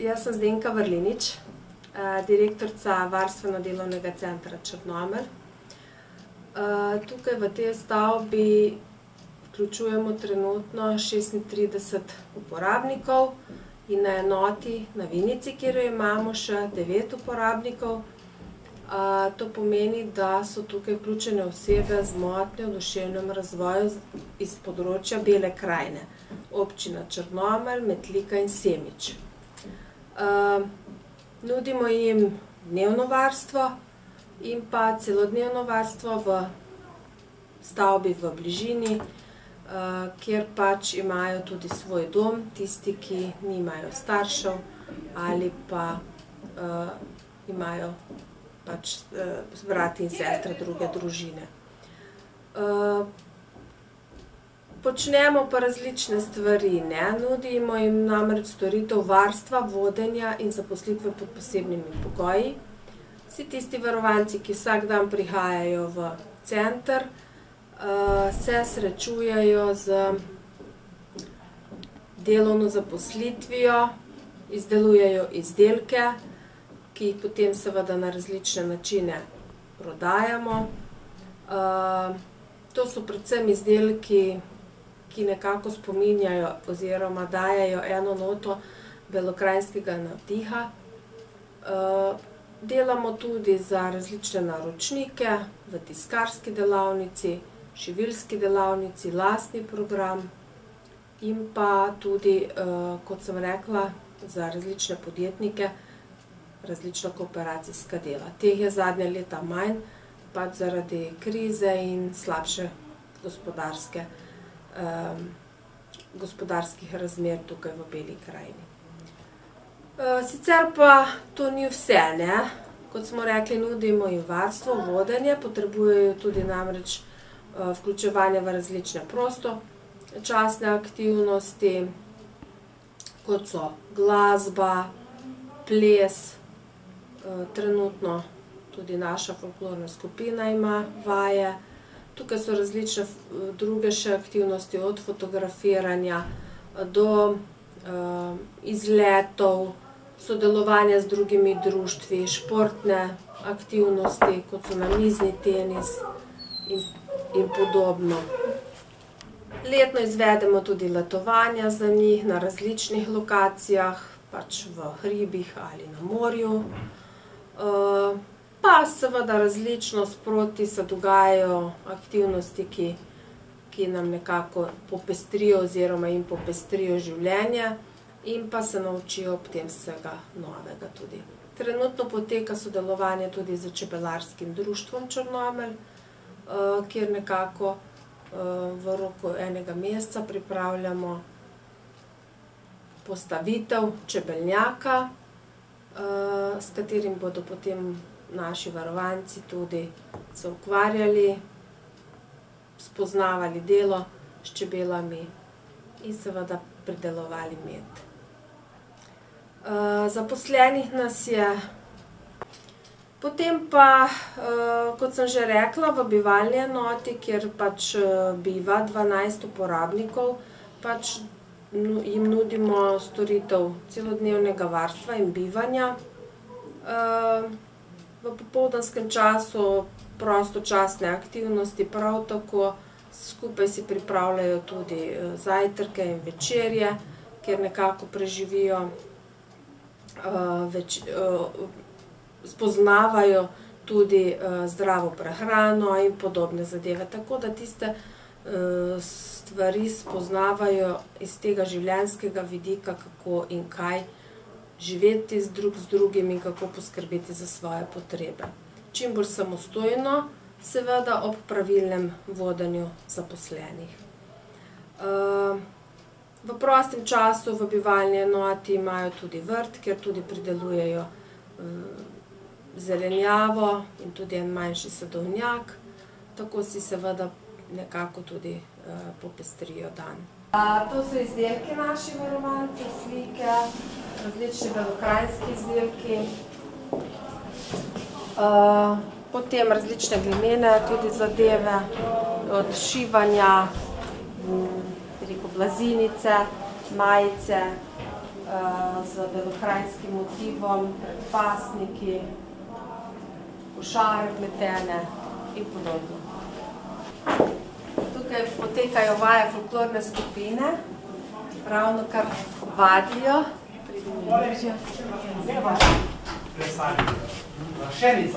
Jaz sem Zdenka Vrlinič, direktorica Varstveno-delovnega centra Črnomelj. Tukaj v tej stavbi vključujemo trenutno 36 uporabnikov in na enoti na Vinici, kjer jo imamo, še 9 uporabnikov. To pomeni, da so tukaj vključene osebe z motnjo v duševnem razvoju iz področja Bele krajine, občina Črnomelj, Metlika in Semič. Nudimo jim dnevno varstvo in pa celodnevno varstvo v stavbi v bližini, kjer pač imajo tudi svoj dom, tisti, ki nimajo staršev ali pa imajo pač brati in sestre druge družine. Počnemo pa različne stvari, ne? Nudimo jim namreč storitev varstva, vodenja in zaposlitve pod posebnimi pogoji. Vsi tisti varovanci, ki vsak dan prihajajo v center, se srečujejo z delovno zaposlitvijo, izdelujejo izdelke, ki jih potem seveda na različne načine prodajamo. To so predvsem izdelki, ki nekako spominjajo oziroma dajejo eno noto belokranjskega navdiha. Delamo tudi za različne naročnike v tiskarski delavnici, šiviljski delavnici, lastni program in pa tudi, kot sem rekla, za različne podjetnike, različna kooperacijska dela. Teh je zadnja leta manj, pač zaradi krize in slabše gospodarskih razmer tukaj v Beli krajini. Sicer pa to ni vse, ne? Kot smo rekli, nudimo jim varstvo, vodenje, potrebujejo tudi namreč vključevanje v različne prostočasne aktivnosti, kot so glasba, ples, trenutno tudi naša folklorna skupina ima vaje. Tukaj so različne druge še aktivnosti, od fotografiranja do izletov, sodelovanja z drugimi društvi, športne aktivnosti, kot so namizni tenis in podobno. Letno izvedemo tudi letovanja za njih na različnih lokacijah, pač v hribih ali na morju. Pa seveda različno sproti se dogajajo aktivnosti, ki nam nekako popestrijo oziroma jim popestrijo življenje in pa se naučijo ob tem vsega novega tudi. Trenutno poteka sodelovanje tudi z Čebelarskim društvom Črnomelj, kjer nekako v roku enega meseca pripravljamo postavitev čebelnjaka, s katerim bodo potem naši varovanci tudi se ukvarjali, spoznavali delo s čebelami in seveda pridelovali med. Zaposlenih nas je. Potem pa, kot sem že rekla, v bivalni enoti, kjer pač biva 12 uporabnikov, pač jim nudimo storitev celodnevnega varstva in bivanja. V popoldanskem času prostočasne aktivnosti prav tako, skupaj si pripravljajo tudi zajtrke in večerje, kjer nekako preživijo, spoznavajo tudi zdravo prehrano in podobne zadeve. Tako da tiste stvari spoznavajo iz tega življenjskega vidika, kako in kaj živeti drug z drugim in kako poskrbeti za svoje potrebe. Čim bolj samostojno, seveda ob pravilnem vodenju zaposlenih. V prostem času v bivalni enoti imajo tudi vrt, kjer tudi pridelujejo zelenjavo in tudi en manjši sadovnjak. Tako si seveda nekako tudi popestrijo dan. To so izdelki naših varovancev, slike, različni belokranjski izdelki, potem različne glinene tudi zadeve, od šivanja, blazinice, majice, z belokrajskim motivom, pasniki, košare pletene in podobno. Tukaj potekajo vaje folklorne skupine, ravno kar vadijo. Šenica,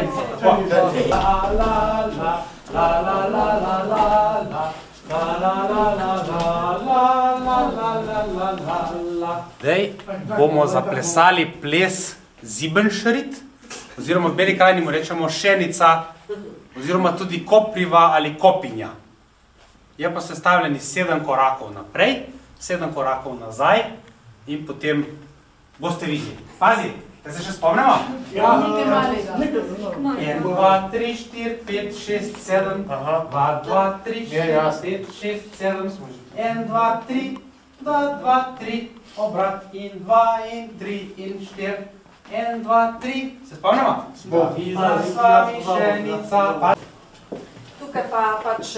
Zdaj bomo zaplesali ples Zibenšrit, oziroma v Beli krajini mu rečemo šenica, oziroma tudi kopriva ali kopinja. Je pa sestavljen iz 7 korakov naprej, 7 korakov nazaj in potem boste videli. Pazi, da se še spomnimo? Ja. 1, 2, 3, 4, 5, 6, 7, 2, 2, 3, 4, 5, 6, 7, 1, 2, 3, 2, 2, 3, obrat in 2 in 3 in 4, 1, 2, 3, se spomnimo? Iza s vami šenica. Tukaj pa pač,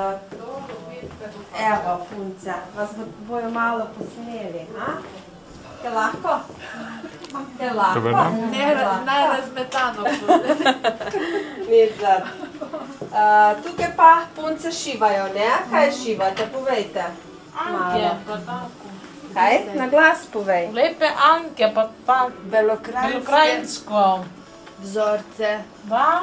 evo, punce, vas bojo malo posmeli, a? Je lahko? Je lahko? Naj razmetano bude. Nič. Tukaj pa punce šivajo, ne? Kaj šivate? Povejte. Anke, pa tako. Kaj? Na glas povej. Lepe Anke, pa tako. Belokrajinsko. Vzorce. Da?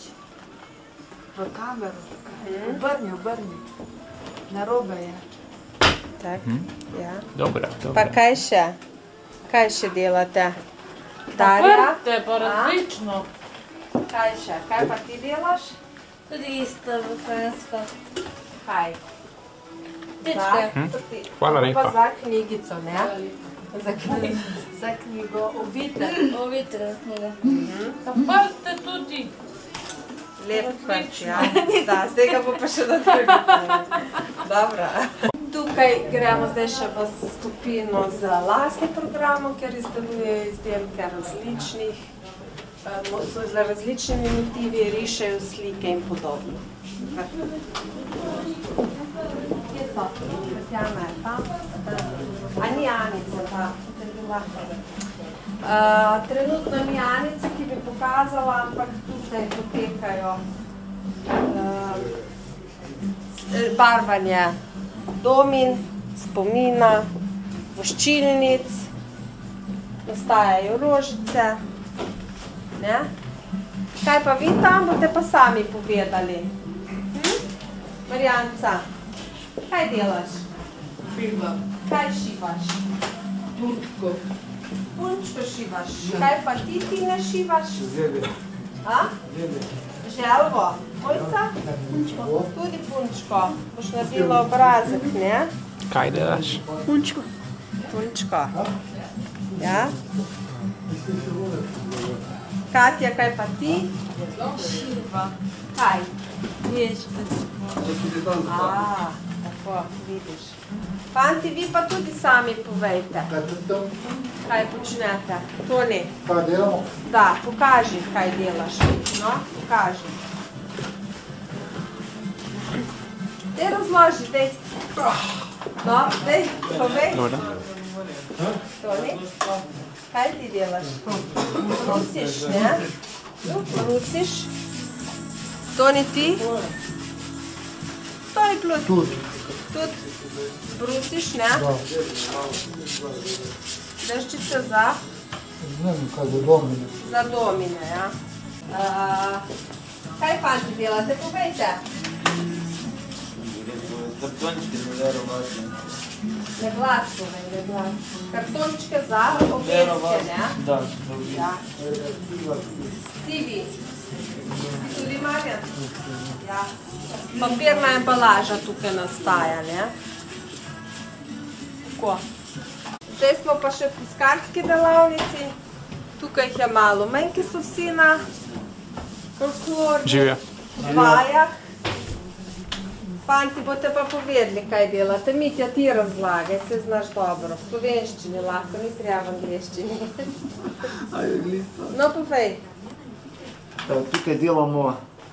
V kameru. Obrni. Narobe je. Tak, ja. Dobro. Pa kaj še? Kaj še delate? Darja? Prte, pa različno. Kaj še? Kaj pa ti delaš? Tudi isto belokrajinsko. Kaj? Tičke. Hvala lepa. Pa za knjigico, ne? Za knjigico. Za knjigo Ovitel. Ovitel knjiga. Pa prte tudi. Lep pač, ja. Da, zdaj ga bo pa še do drugega. Dobro. Tukaj gremo zdaj še v skupino z lastnim programom, ker izdelujejo izdelke različnih, z različnimi motivi, rišejo slike in podobno. Kje so? Tatjana je tam. A ni Anica ta? Trenutno ni Anica, ki bi pokazala, ampak tukaj potekajo barvanje domin, spomina, voščilnic, nastajajo rožice. Ne? Kaj pa vi tam boste pa sami povedali? Marjanca, kaj delaš? Šivam. Kaj šivaš? Punčko. Punčko šivaš. Kaj pa ti ne šivaš? Želje. A? Želvo. Mojca? Punčko. Tudi punčko. Boš naredila obrazek, ne? Kaj delaš? Punčko. Punčko. Ja? Katja, kaj pa ti? Šiva. Kaj? Veška. Tako, vidiš. Fanti, vi pa tudi sami povejte. Kaj počnete? Toni? Kaj delamo? Da, pokaži, kaj delaš. No, pokaži. Daj razloži, daj. No, daj, povej. Toni, kaj ti delaš? Brusiš, ne? Brusiš. Toni, ti? Toni, plus. Tudi. Brusiš, ne? Deščice za? Ne vem, kaj za domine. Za domine, ja. Kaj fanti delate? Povejte. Kartončke za verovati. Ne glas povej, ne glas. Kartončke za obeske, ne? Da, Ja. Sivi. Tudi Marjan? Ja. Papirna embalaža tukaj nastaja, ne? Tako. Zdaj smo pa še v tiskarski delavnici. Tukaj jih je malo manj, ki so vsi na folklornih vajah. Fanti, boste pa povedali, kaj delate. Mitja, ti razlagaj, se znaš dobro. V slovenščini lahko, ni treba v angleščini. No, povej. Tukaj delamo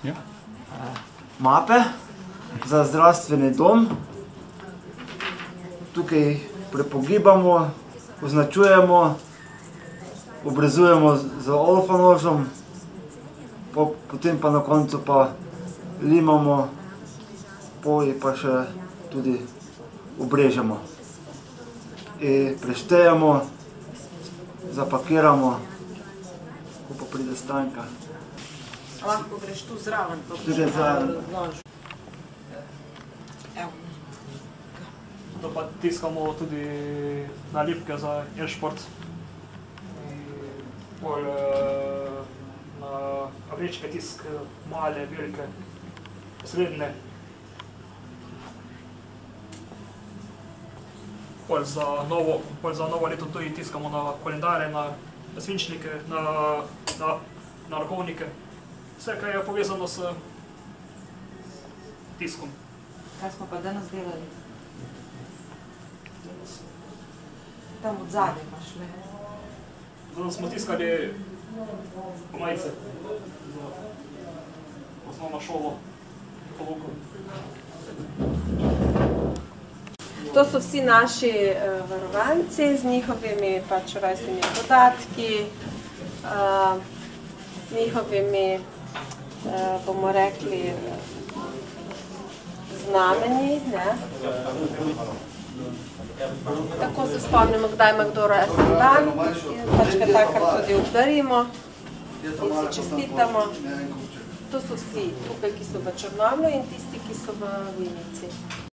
mape za zdravstveni dom. Tukaj prepogibamo označujemo, obrezujemo z olfanožem, potem pa na koncu pa limamo, pa še tudi obrežemo. In preštejemo, zapakiramo, ko pa pride Stanka. Lahko greš tu zraven, pa Tudi zraven. Evo. Da pa tiskamo tudi nalepke za e-šport. Pol na vrečke tisk male, velike, srednje. Pol za novo leto tudi tiskamo na kalendare, na svinčnike, na rokovnike. Vse, kar je povezano s tiskom. Kaj smo pa danes delali? Tam od zadaj imaš le. Danes smo tiskali majice za osnovno šolo po Luku. To so vsi naši varovanci z njihovimi pač rojstnimi podatki, njihovimi, bomo rekli, znamenji, ne? Tako se spomnimo, kdaj ima kdo rojsten dan in pač ga takrat tudi obdarimo in si čestitamo. To so vsi tukaj, ki so v Črnomlju in tisti, ki so v Vinici.